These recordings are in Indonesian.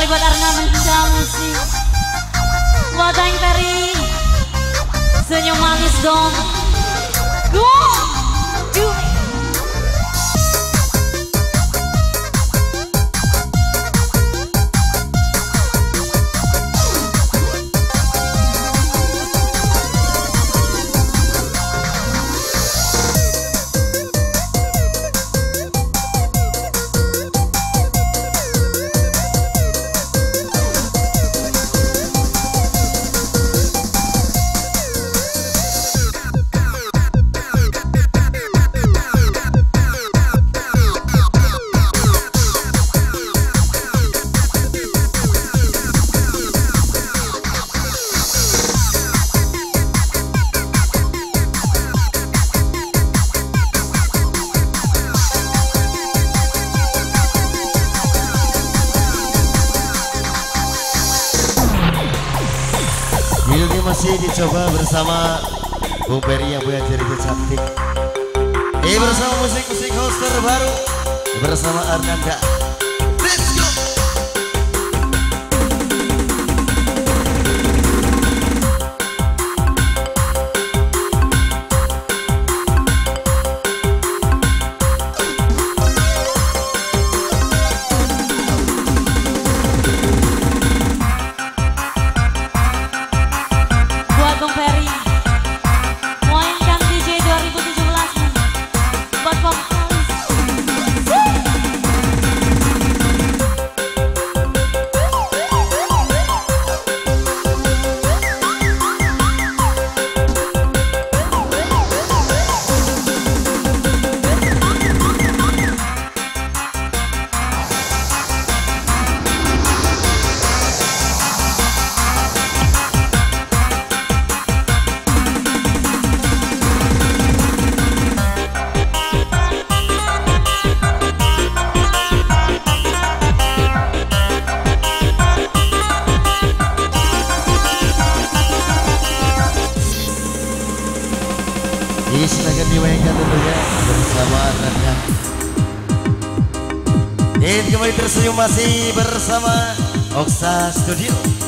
sekali buat Arna Mencinta Musik. Buat Aing Ferry, senyum manis dong. Go! Do it! Ini masih dicoba bersama Bung Peri yang punya cerita cantik. Bersama musik-musik host terbaru bersama Arnanda. Let's go. Silahkan dimainkan tentunya bersama Arnanda. Kembali tersenyum masih bersama Oksa Studio.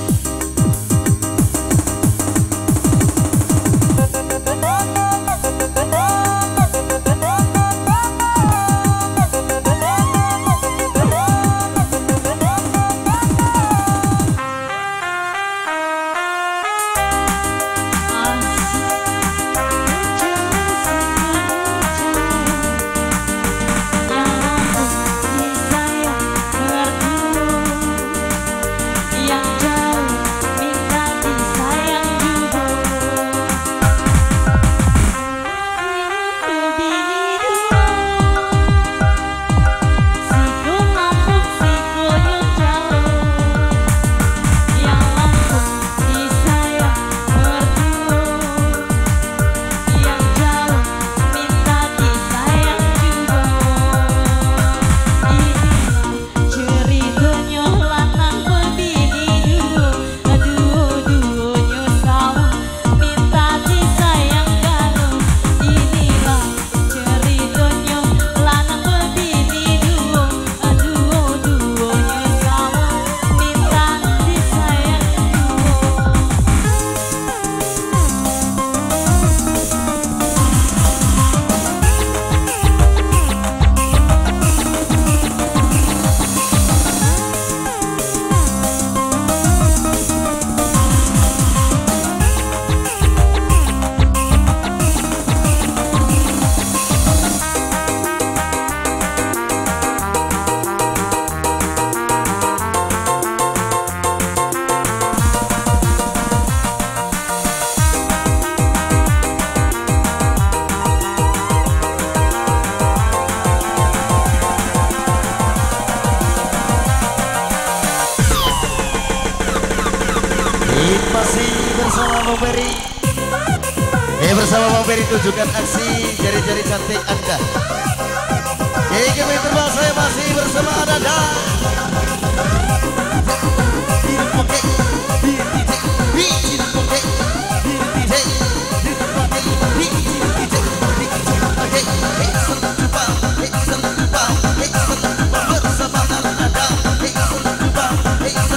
Masih bersama Bang Peri. Bersama Bang Peri tunjukkan aksi jari-jari cantik Anda. Kami terbang saya masih bersama Anda. Hey,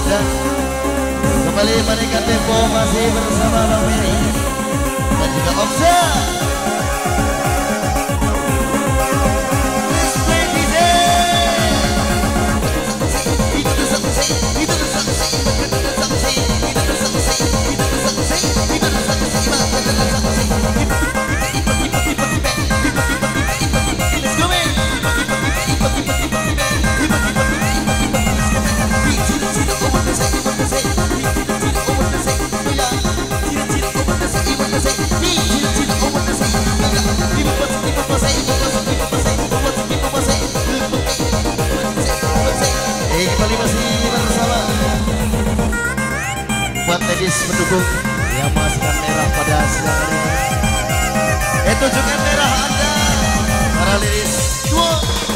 Anda. Kembali menaikkan tempo masih bersama Bang Ferry dan juga Omsa. Kembali masih bersama buat ladies pendukung yang masukkan merah pada siang hari ini. Tunjukkan merah Anda para ladies. Dua.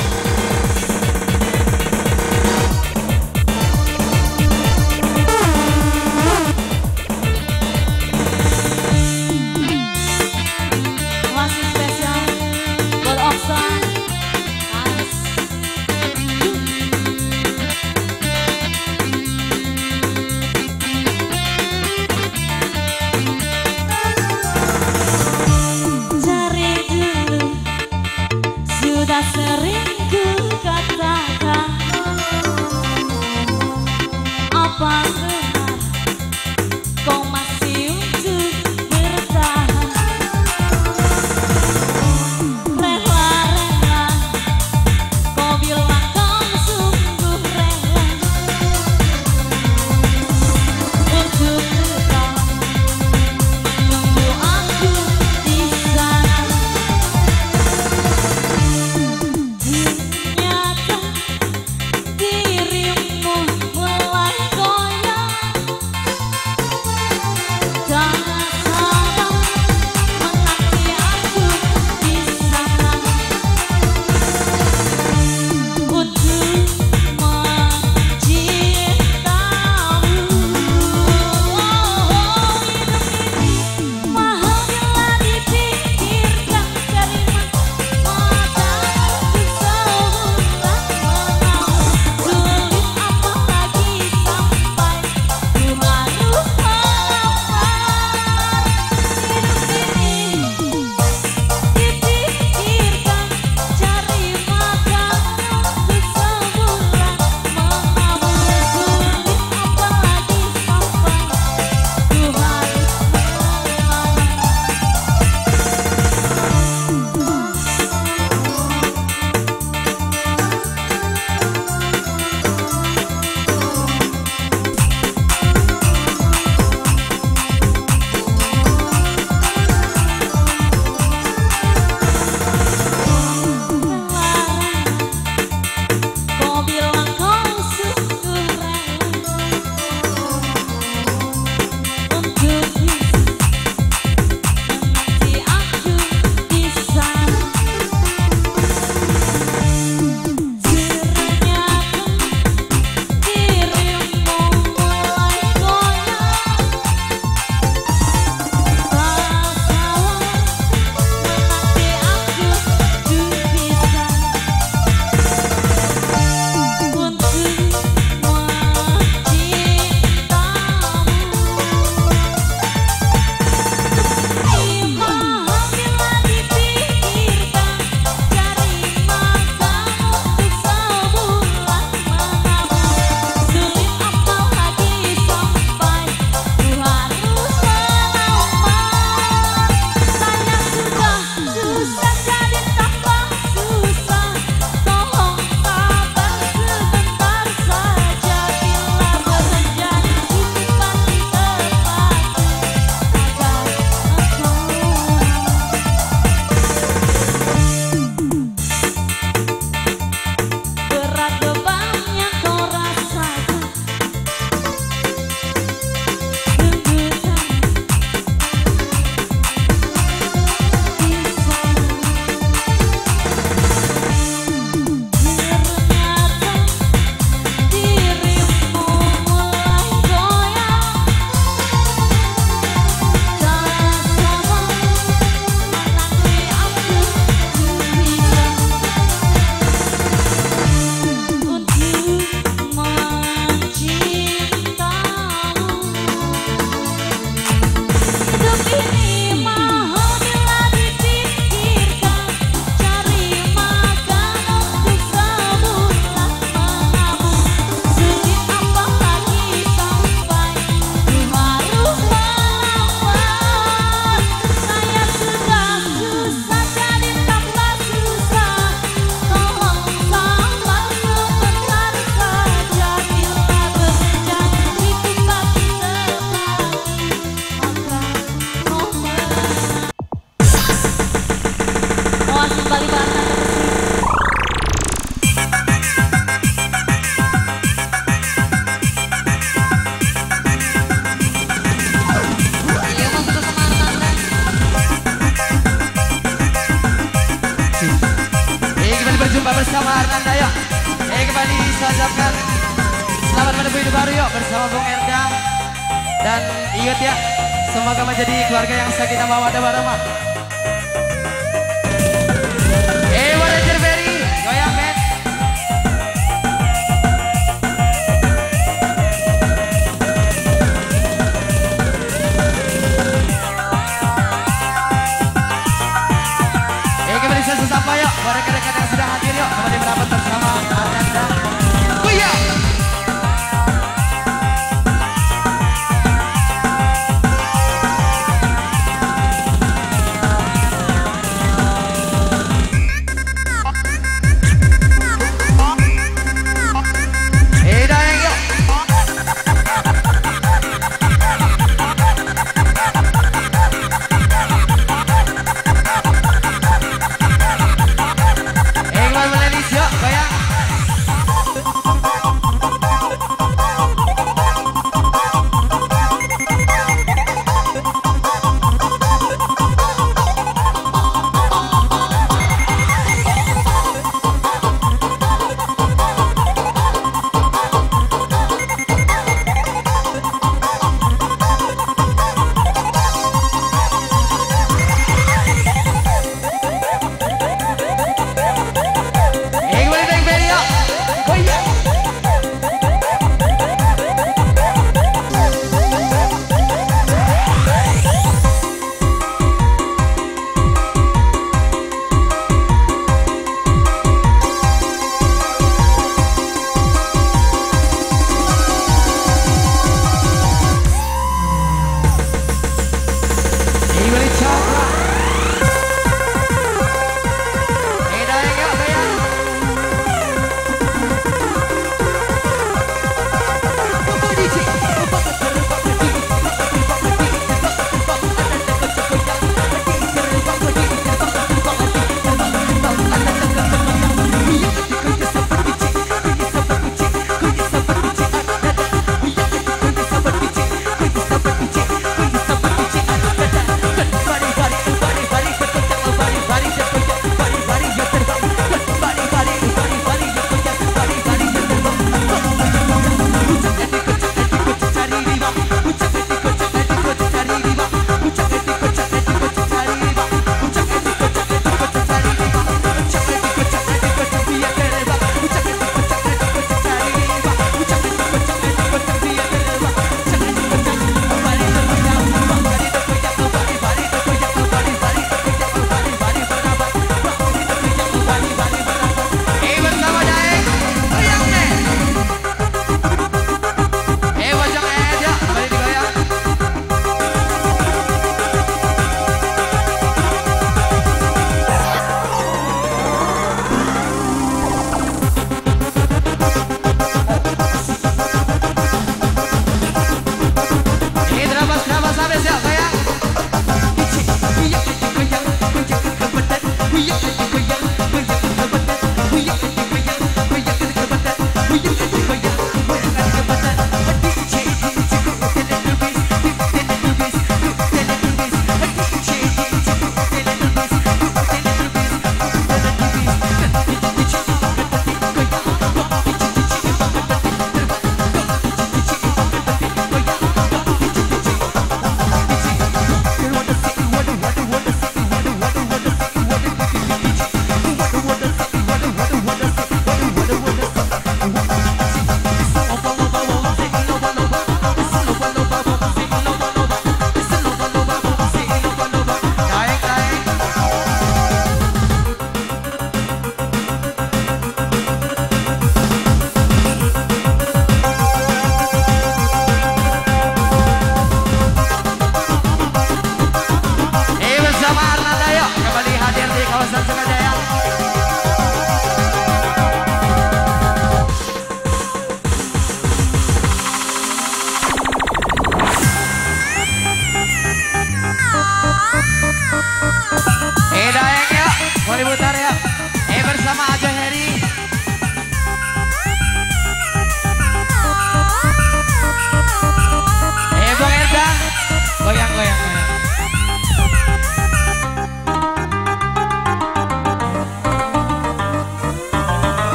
Masih spesial buat Oksa. Sudah sering saya ucapkan selamat menempuh hidup baru yuk bersama Bung Erda. Dan ingat ya, semoga menjadi keluarga yang sakinah mawaddah warahmah. Ranger Ferry, goyang men. Kembali saya sesapa yuk, buat rekan-rekan yang sudah hadir yuk, kembali merapat bersama Anda. Kuya.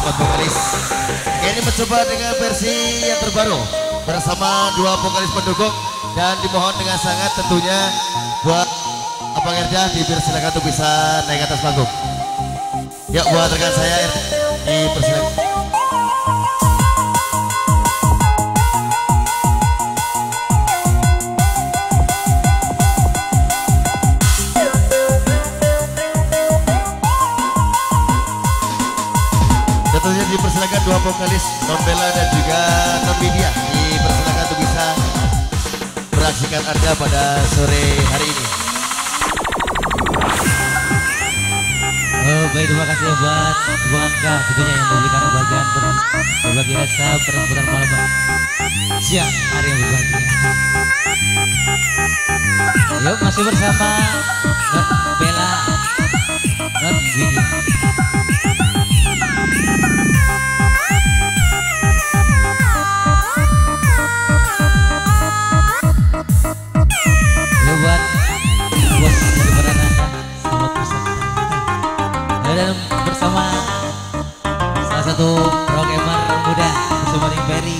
sahabat vokalis. Ini mencoba dengan versi yang terbaru bersama dua vokalis pendukung dan dimohon dengan sangat tentunya buat Abang Erda dipersilakan untuk bisa naik atas panggung. Yuk buat rekan saya dipersilakan. Tentunya dipersilakan dua vokalis Non Bella dan juga Non Media dipersilakan untuk bisa beraksikan Anda pada sore hari ini. Oh baik, terima kasih buat Bang Angga tentunya yang memberikan kebahagiaan berbagi rasa perempuan malam siang hari yang berbahagia. Yuk masih bersama Non Bella, Non Media. Buat bos kebenaran Anda, selamat bersama dan bersama salah satu programmer muda bersama Ring Ferry.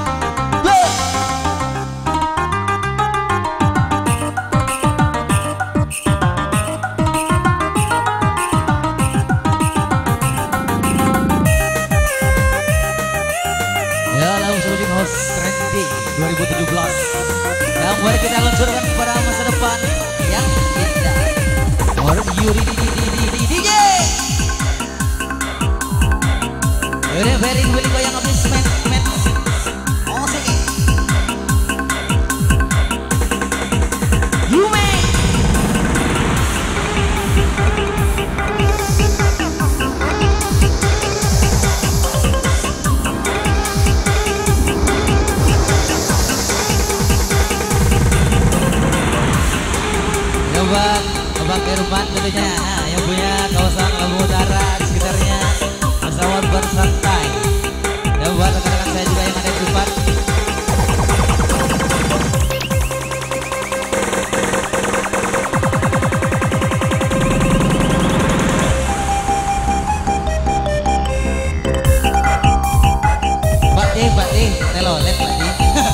Ya langsung seluruh host trending 2017 yang mari kita luncurkan pada masa depan yang indah. Orang Yuri DJ Yuri Ferry beli goyang habis men oh sih Yume Abang Irfan tentunya yang punya kawasan Labu Utara di sekitarnya pesawat bersantai. Dan buat rekan-rekan saya juga yang ada di depan. Pak Di, telolet Pak Di.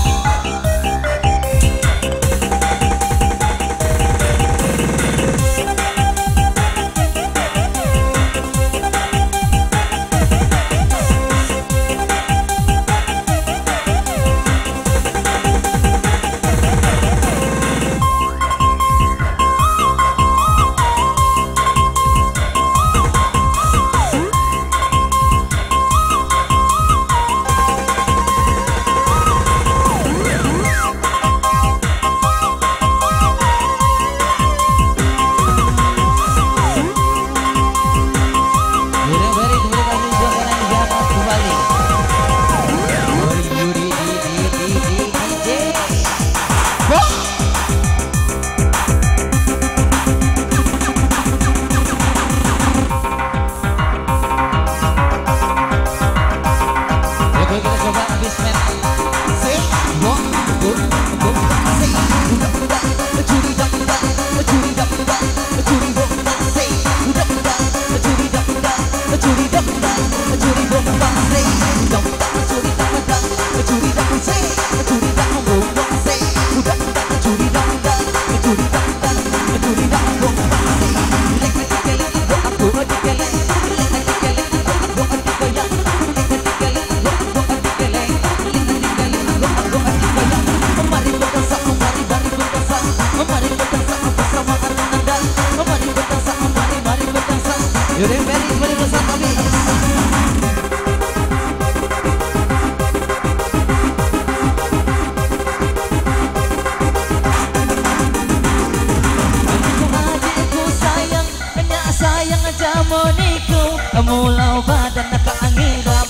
Mulau badan nak angiram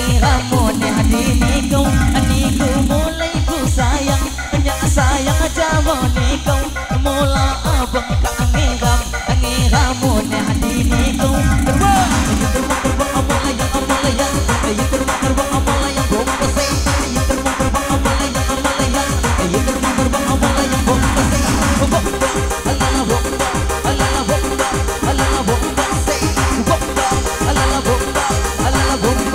mone hadiniku aniku mulai ku sayang hanya sayang aja moniku mula abang ka angiram mone hadiniku terbang amalaya ayo terbang amalaya bomba se ayo terbang amalaya ayo terbang amalaya bomba se bomba alala bomba alala bomba se bomba alala bomba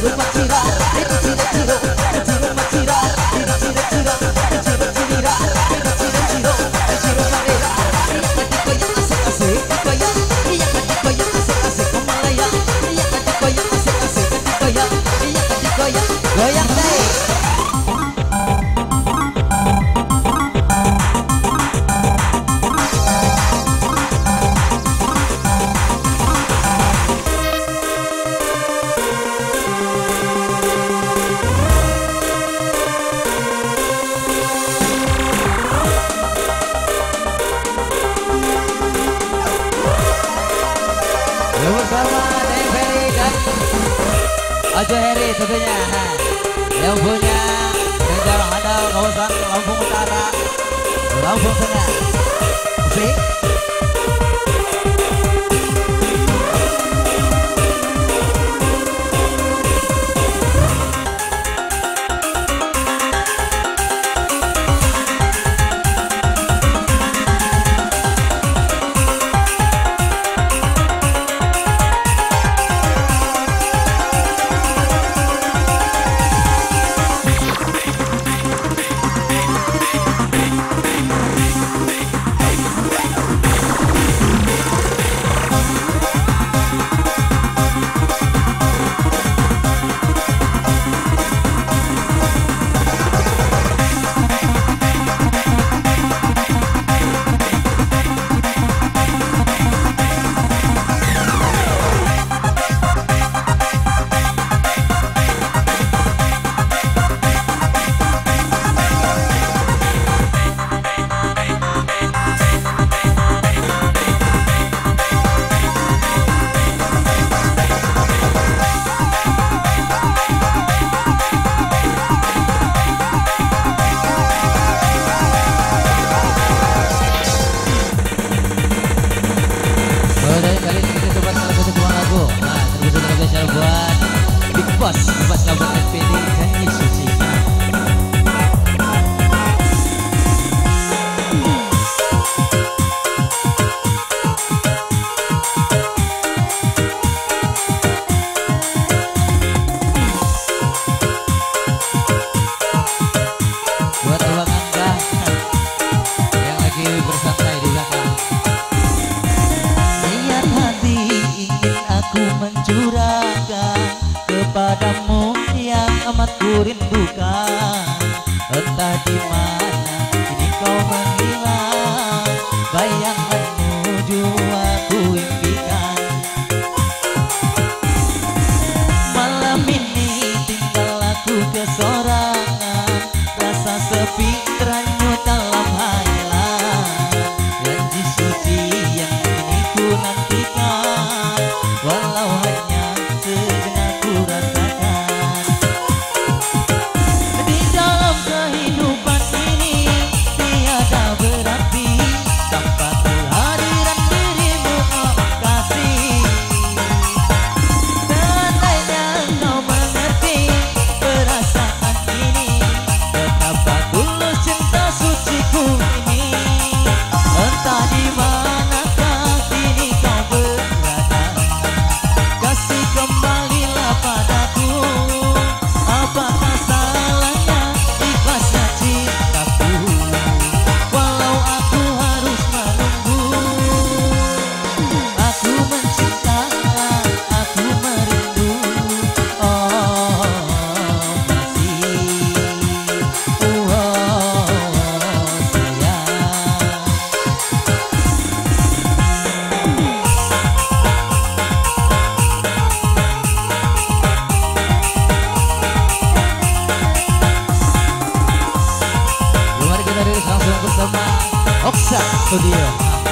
Goyang deh. Bersama Neng Ferry dan Ojo Heri tentunya. Yang punya Jalan Handal kawasan Lampung Utara, Lampung Tengah. Musik. Bos Labuan SPD Janji Suci. Buat abang Anda yang lagi bersantai di belakang. Niat hati ingin aku mencurahkan kepadamu yang amat kurindukan. Entah di mana kini kau menghilang, bayanganmu jua aku impikan. Malam ini tinggal aku kesorangan, rasa sepi teranyut dalam hayalan. Janji suci yang kini ku nantikan, walau hanya sejenak ku rasakan. Di dalam kehidupan ini tiada berarti tanpa kehadiran dirimu, oh kasih. Seandainya kau mengerti perasaan ini, betapa tulus cinta suciku ini. Entah di manakah kini kau berada, kasih kembalilah padaku. Apakah salahnya ikhlasnya cintaku, walau aku harus menunggu. Aku mencinta, aku merindu, oh masih, oh sayang. Mari kita rilis langsung bersama Oksa Studio.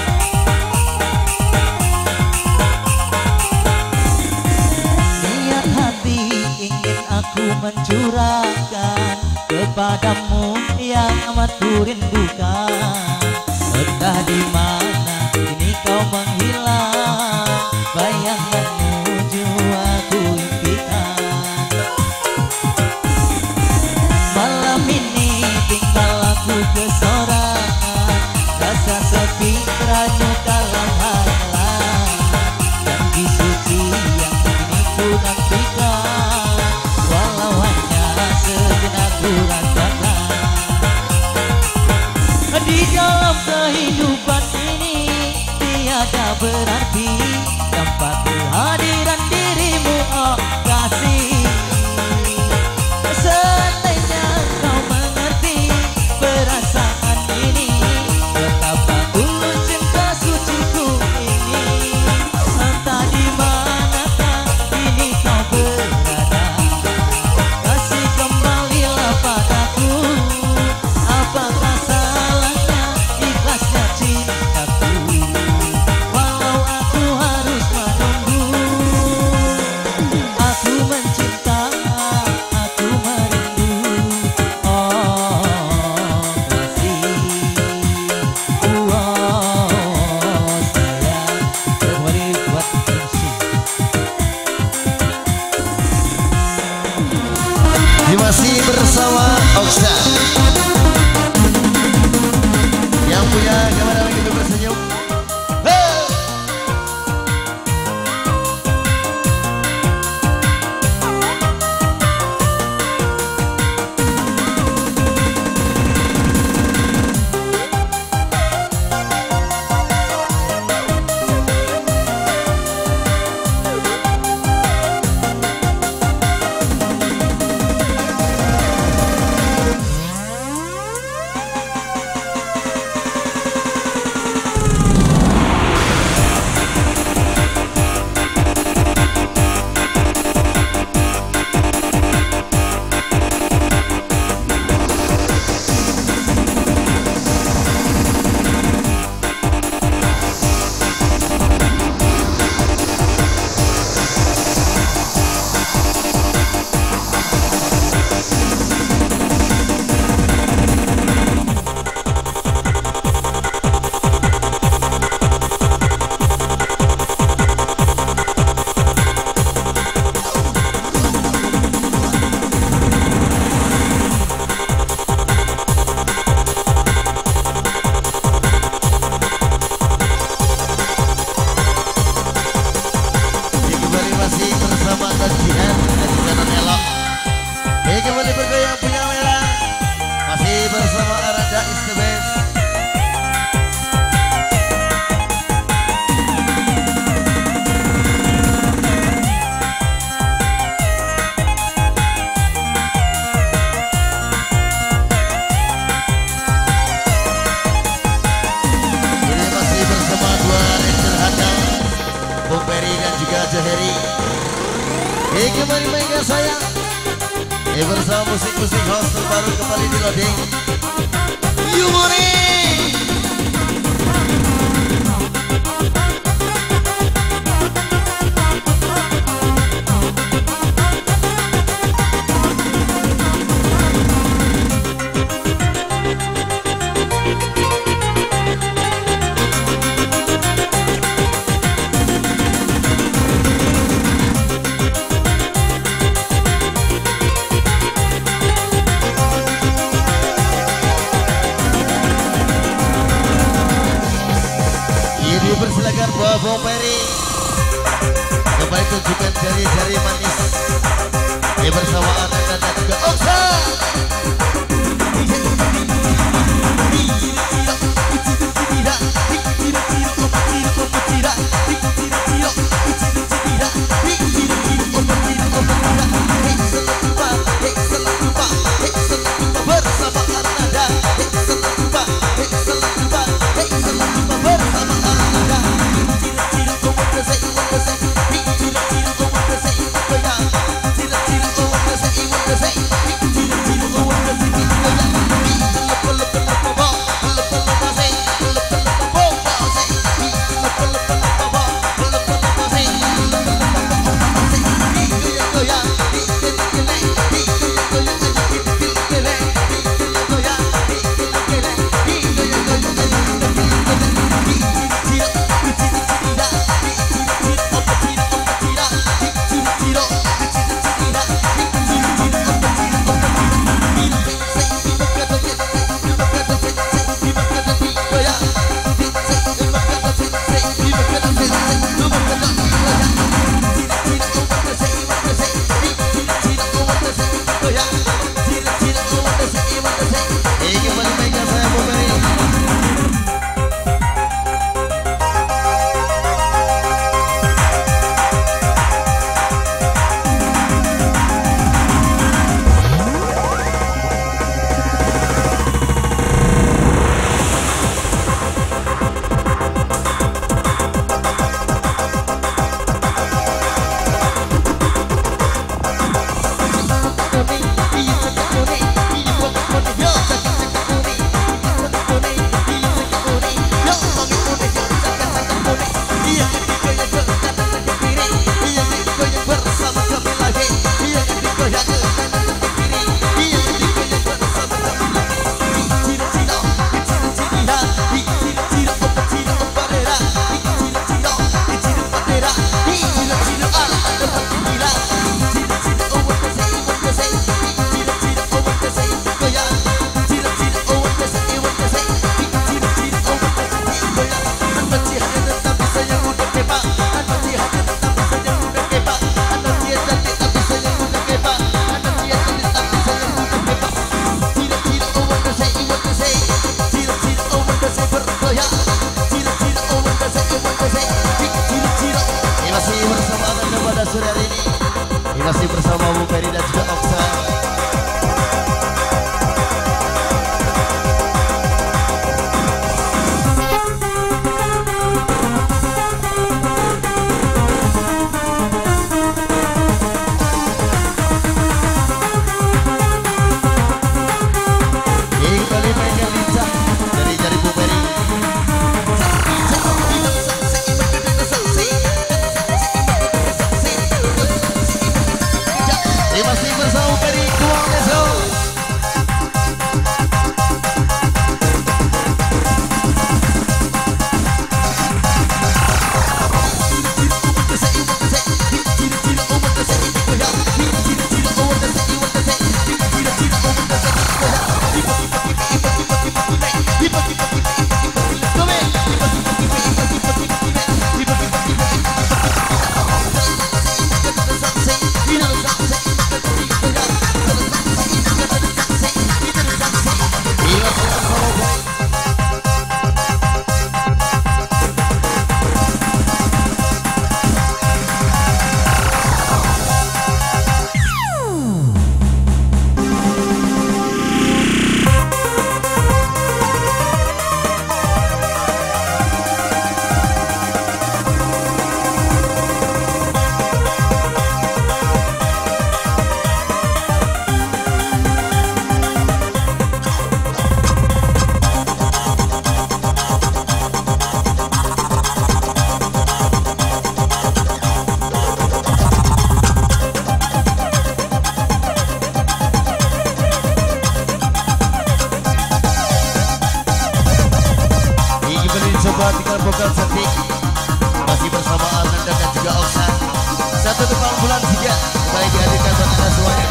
Niat hati ingin aku mencurahkan kepadamu yang amat kurindukan. Entah di mana kini kau menghilang, bayanganmu jua ku impikan. Malam ini tinggal aku kesorangan, rasa sepi teranyut dalam hayalan. Janji suci yang kini ku nantikan, dalam kehidupan ini tiada berarti tanpa kehadiran dirimu, oh kasih. Seandainya kau mengerti perasaan ini, betapa tulus cinta suciku ini. Entah di manakah ini kau berada, kasih kembalilah padaku. Apakah salahnya ikhlasnya cintaku, walau aku harus menunggu. Aku mencinta, aku merindu, oh kasih, oh sayang. Kembali buat MC. Masih bersama Oksa yang punya kamera begitu bersenyum. Kembali bergoyang punya merah, masih bersama Arada is the best. Ini masih bersama dua ranger handal, Bung Peri dan juga Joheri. Kembali mainkan sayang. Bersama musik-musik house terbaru kembali di loading. Yumori. Persilakan buat Bung Peri kembali tunjukkan jari-jari manis bersama Ananda dan juga Oksa. Say Masih bersama Bu Ferry dan juga Oksa. Masih bersama Ferry Kuang Leso. Coba tinggal vokal cantik. Masih bersama Ananda dan juga Oksa. Satu tukang bulan 3 kembali dihadirkan buat anda semuanya.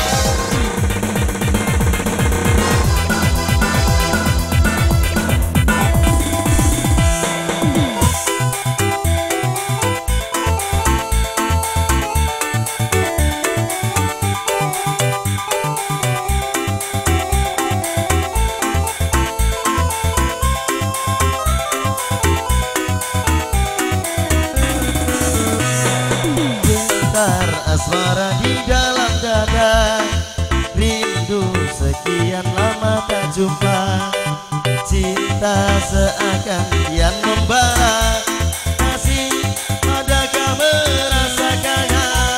Asmara di dalam dada, rindu sekian lama tak jumpa, cinta seakan kian membara, masih adakah merasakannya?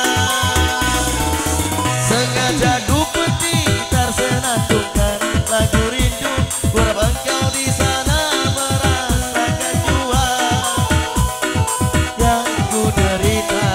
Sengaja ku petik tersenandungkan lagu rindu, berharap engkau di sana merasakan jua yang ku derita.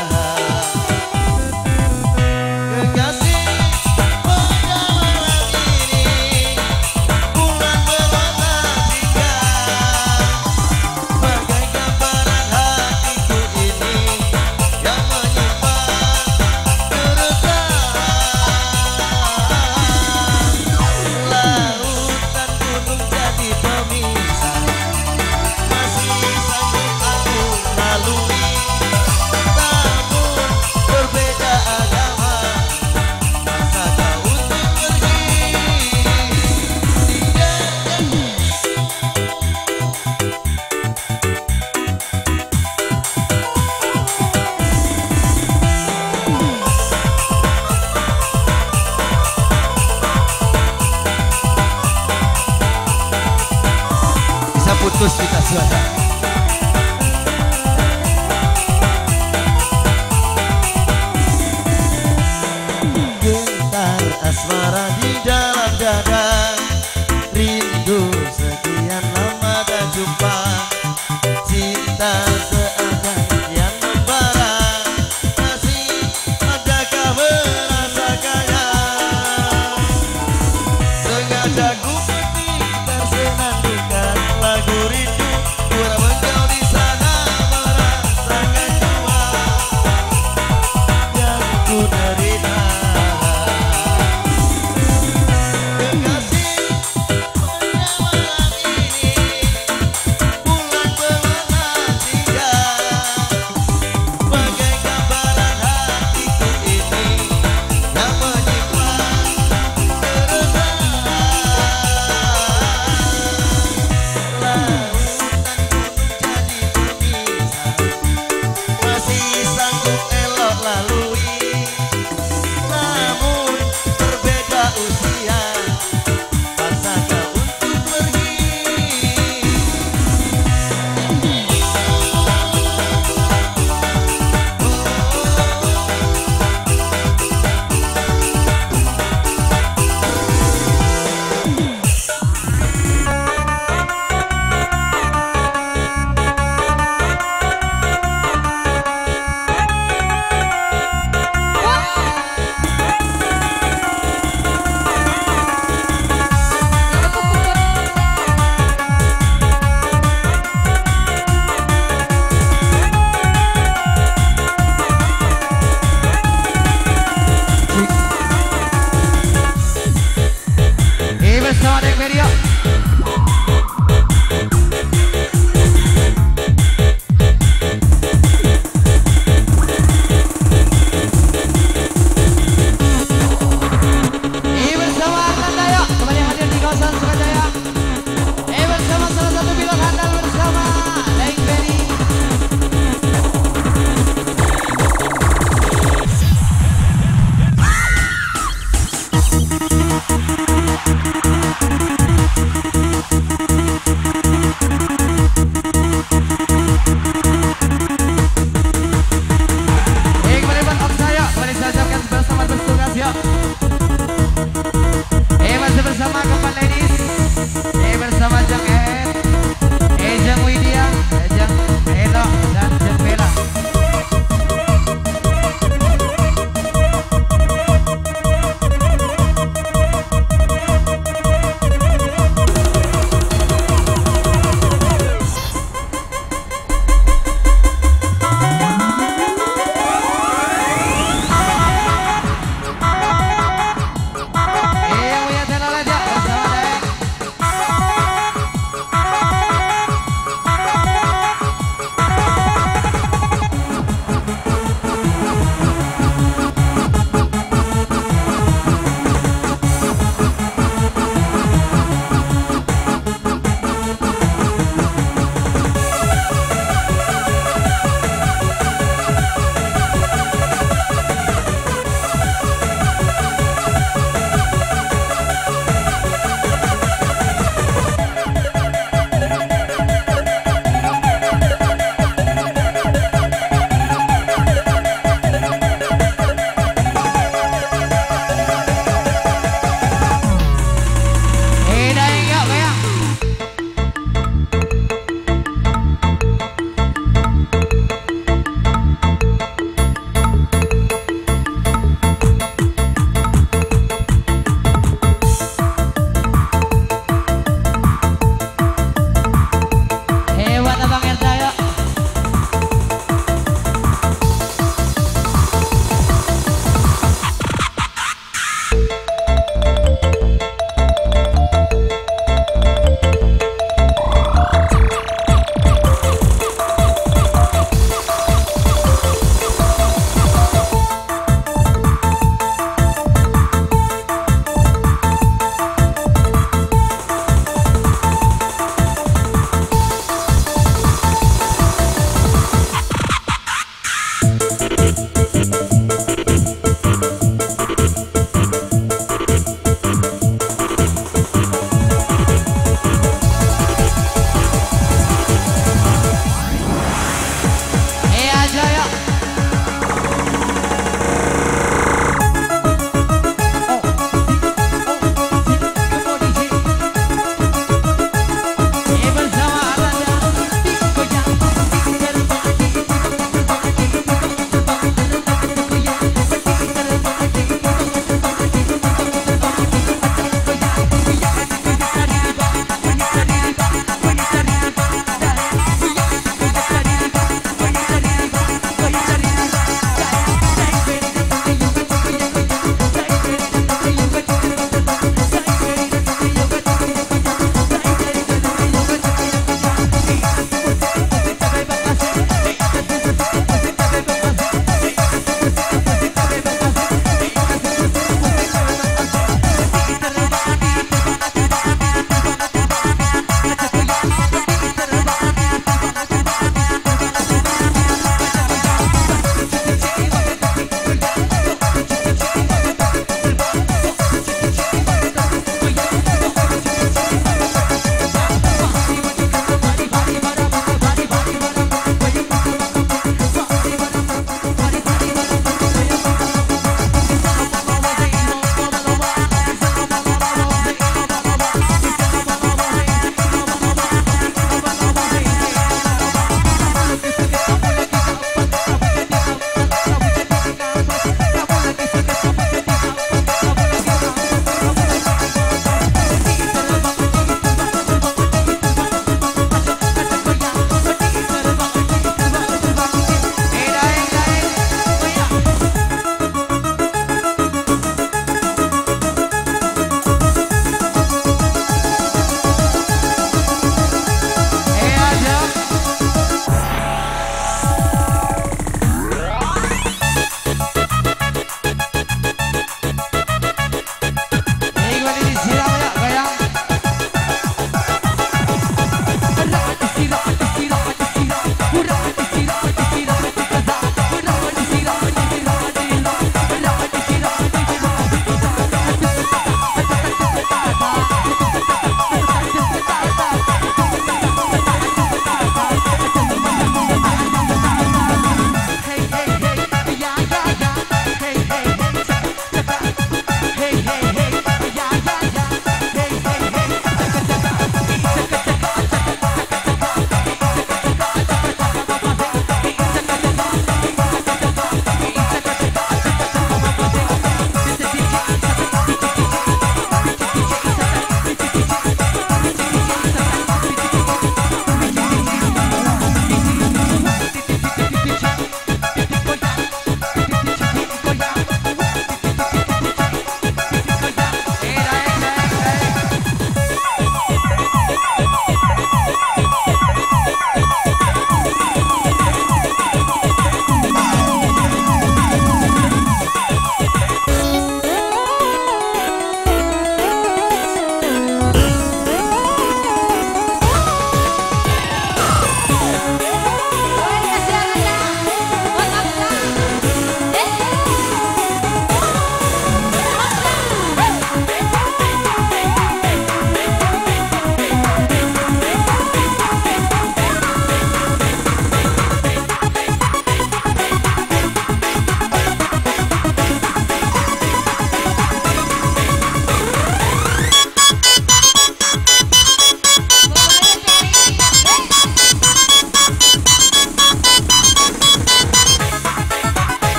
Putus kita suara. Gentar asmara di dalam dada, rindu sekian lama tak jumpa, cinta seakan kian membara, masih adakah merasakannya? Sengaja ku petik tersenandungkan lagu rindu, berharap engkau di sana merasakan jua yang ku derita.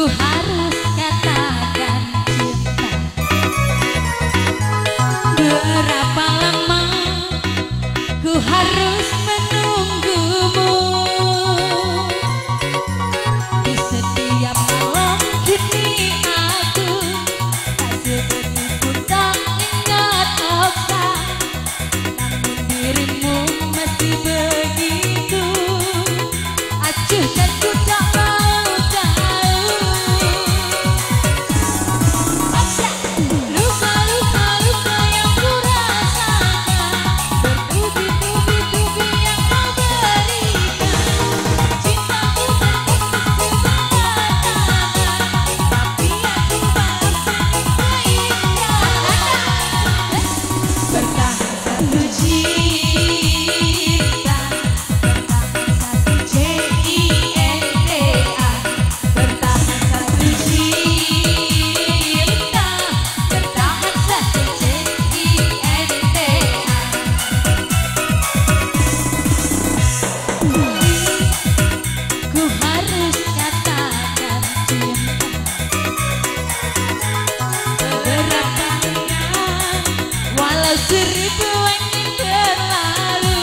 harus katakan cinta. Berapa lama ku harus menunggumu. Di setiap malam kini aku tak seperti pun tak ingat apa. Namun dirimu masih begitu acuh dan ku tak mau tahu. Luka-luka yang ku rasakan, bertubi-tubi yang kau berikan. Cintaku bertepuk sebelah tangan, tapi aku balas dengan keindahan. Bertahan satu cinta, bertahan satu cinta, bertahan satu cinta, bertahan satu cinta. Ku harus katakan cinta. Berapa walau seribu angin berlalu,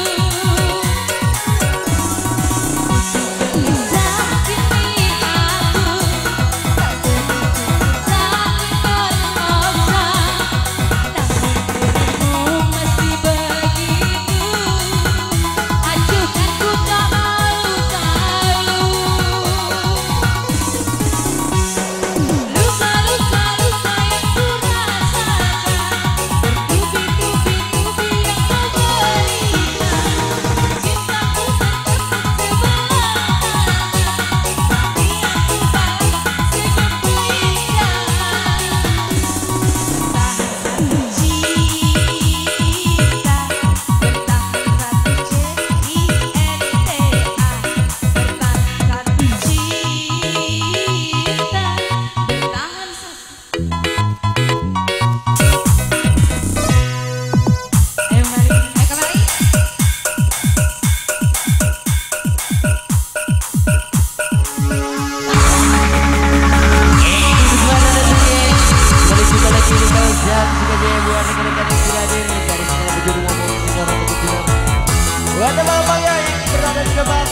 gelisah kini aku tak begitu saling bermesra. Namun dirimu masih begitu acuh dan ku tak mau tahu. Luka-luka yang ku rasakan, bertubi-tubi yang kau berikan. Cintaku bertepuk sebelah tangan, tapi aku balas dengan keindahan. Bertahan satu cinta, bertahan satu cinta, bertahan satu cinta, bertahan satu. Ayo kembali. Kembali kita lagi di kawasan Sukajaya buat rekan-rekan yang sudah hadir dari segala penjuru maupun negara ketujuan. Buat abang-abang yang berada di depan.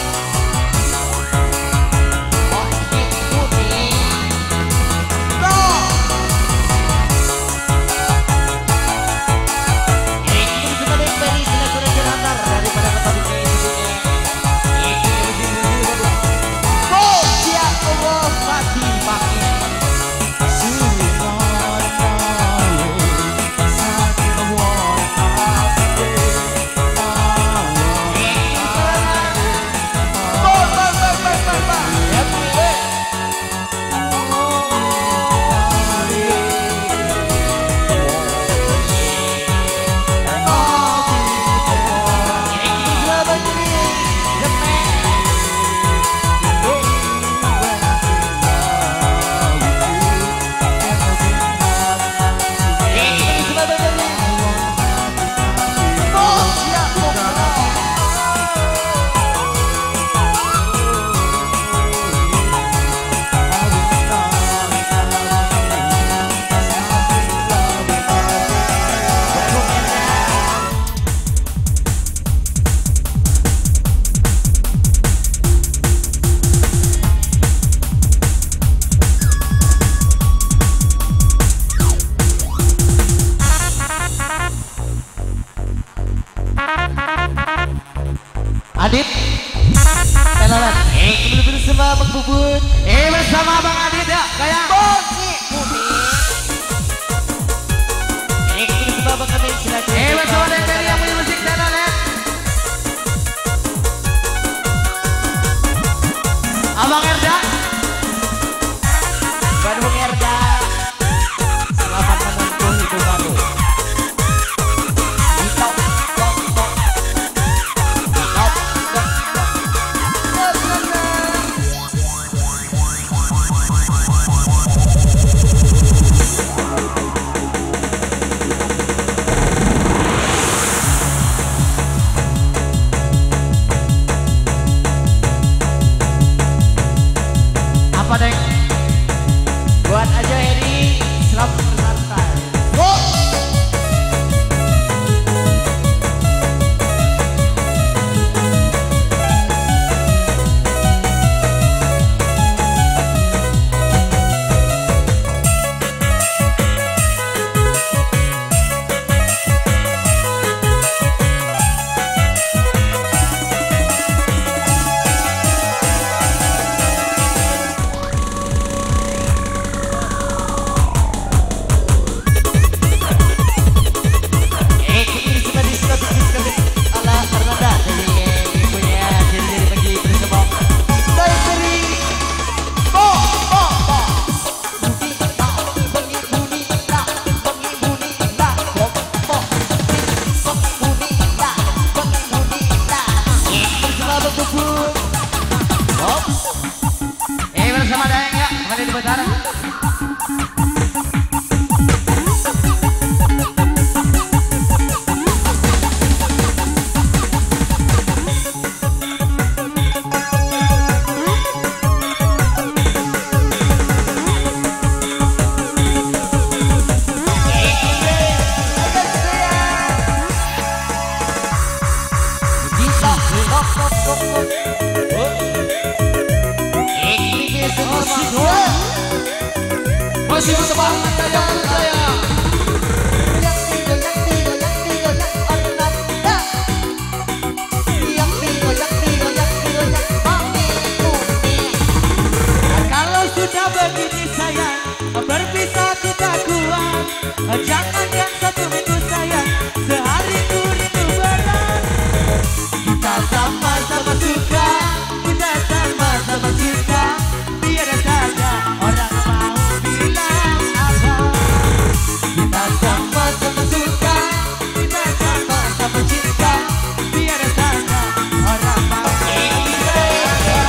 Adit, kenalan. Bersama Bang Bubun. Bersama Bang Adit ya, kayak Bongi Putih. Bersama Bang Adit, silakan. Bersama dari yang punya musik kenalan. Abang Erda. Bandung Erda. Selamat menempuh hidup baru. Buat aja Eri, selamat bersantai. Bersama Dayang ya, kembali di Betara. Masih bersemangat saya. Kalau sudah begini sayang, berpisah tidak kuat. Jangan yang satu minggu sayang, sehari ku rindu berat. Kita sama-sama suka, kita sama-sama cinta. Biar saja orang mau bilang apa. Kita sama-sama suka, kita sama-sama cinta. Biar saja orang mau bilang apa.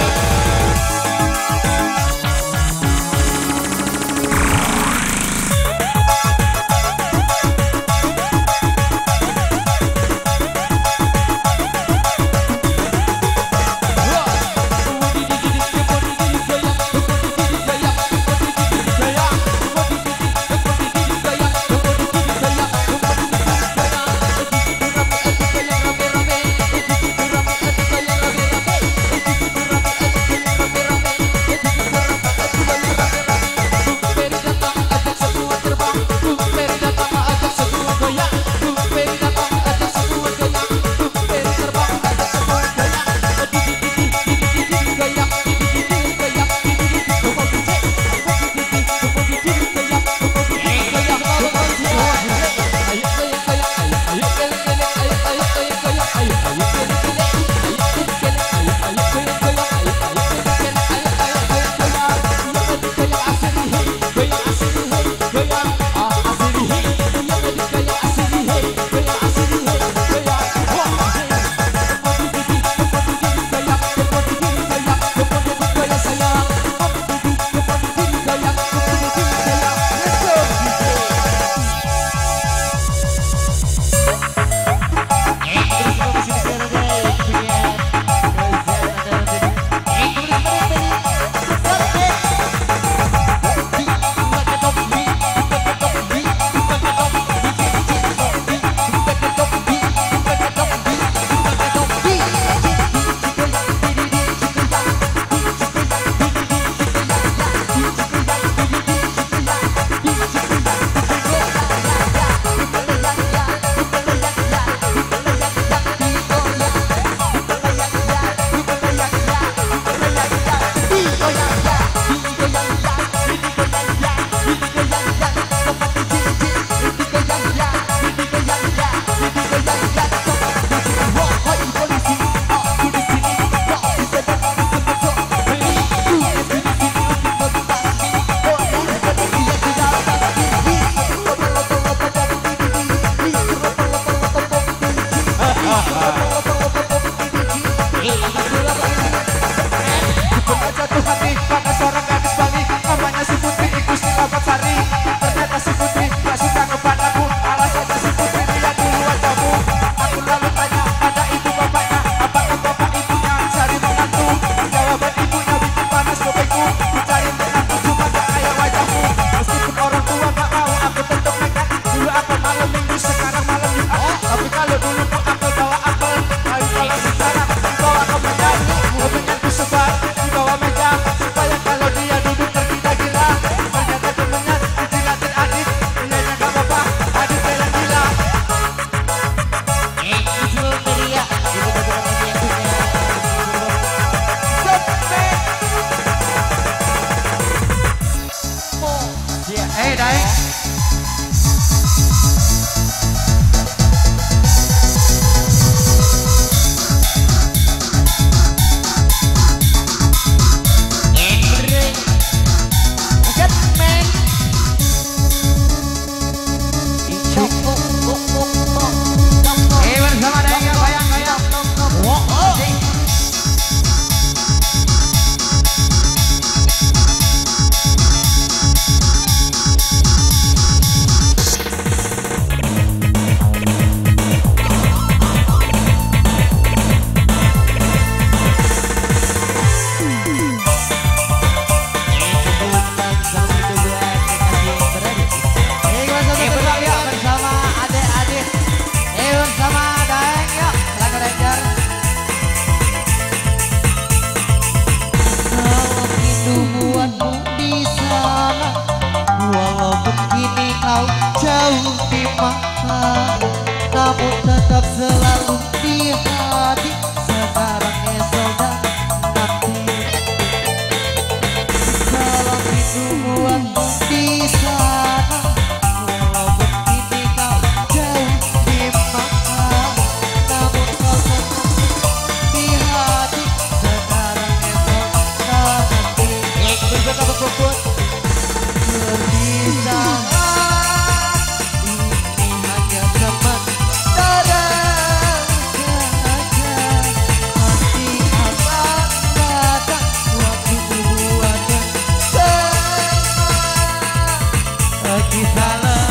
Daeng. Bersama Daeng yang goyang-goyang. Bersama adik-adik. Bersama Daeng yuk. Lagu Ranger. Salam rindu buatmu di sana, walaupun kini kau jauh di mata, namun tetap selalu di hati. Sekarang esok dan nanti. Salam rindu buatmu di sana, walaupun kini kau jauh di mata, namun kau tetap di hati. Sekarang esok dan nanti. Berkata berkumpul perpisahan ini hanya sementara saja. Nanti akan datang waktu buat yang sama. Kita